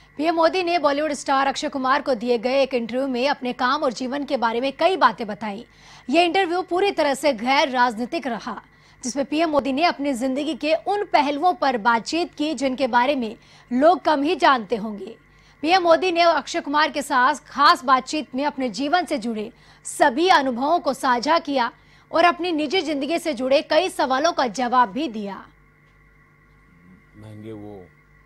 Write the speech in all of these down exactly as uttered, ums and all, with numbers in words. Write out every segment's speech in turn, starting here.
PM Modi ने Bollywood star Akshay Kumar को दिए गए एक इंटरव्यू में अपने काम और जीवन के बारे में कई बातें बताई। ये इंटरव्यू पूरी तरह से गैर राजनीतिक रहा, जिसमें पीएम मोदी ने अपनी जिंदगी के उन पहलुओं पर बातचीत की जिनके बारे में लोग कम ही जानते होंगे। पीएम मोदी ने अक्षय कुमार के साथ खास बातचीत में अपने जीवन से जुड़े सभी अनुभवों को साझा किया और अपनी निजी जिंदगी से जुड़े कई सवालों का जवाब भी दिया। महंगे वो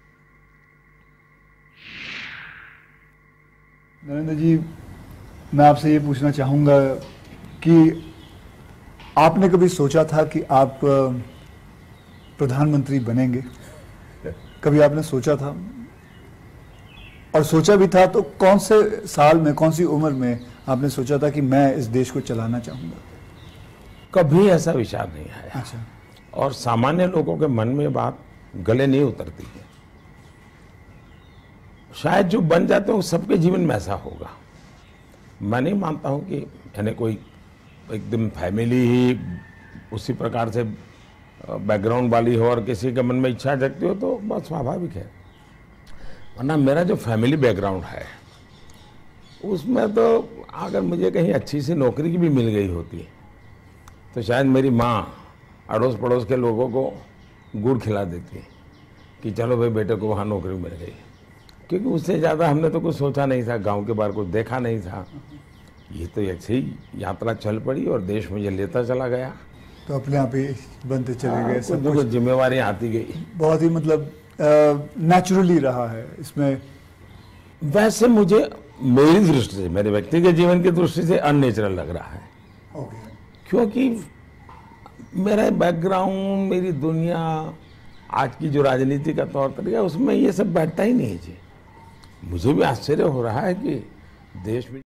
नरेंद्र जी, मैं आपसे ये पूछना चाहूँगा कि आपने कभी सोचा था कि आप प्रधानमंत्री बनेंगे? कभी आपने सोचा था? और सोचा भी था तो कौन से साल में, कौन सी उम्र में आपने सोचा था कि मैं इस देश को चलाना चाहूँगा? कभी ऐसा विचार नहीं आया। अच्छा। और सामान्य लोगों के मन में बात गले नहीं उतरती है। शायद जो बन जाते हैं वो सबके जीवन में ऐसा होगा। मैं नहीं मानता हूं कि यानी कोई एकदम फैमिली ही उसी प्रकार से बैकग्राउंड वाली हो और किसी के मन में इच्छा जगती हो तो बहुत स्वाभाविक है। वरना मेरा जो फैमिली बैकग्राउंड है उसमें तो अगर मुझे कहीं अच्छी सी नौकरी की भी मिल गई होती तो शायद मेरी माँ अड़ोस पड़ोस के लोगों को गुड़ खिला देती कि चलो भाई बेटे को वहाँ नौकरी मिल गई, क्योंकि उससे ज़्यादा हमने तो कुछ सोचा नहीं था, गांव के बाहर कुछ देखा नहीं था। ये तो ऐसे ही यात्रा चल पड़ी और देश मुझे लेता चला गया, तो अपने आप ही बनते चले गए। सब कुछ जिम्मेवारी आती गई। बहुत ही मतलब नेचुरली रहा है इसमें। वैसे मुझे मेरी दृष्टि से, मेरे व्यक्तिगत जीवन की दृष्टि से अननेचुरल लग रहा है। ओके। क्योंकि मेरा बैकग्राउंड, मेरी दुनिया, आज की जो राजनीति का तौर तरीका, उसमें ये सब बैठता ही नहीं जी। मुझे भी आश्चर्य हो रहा है कि देश में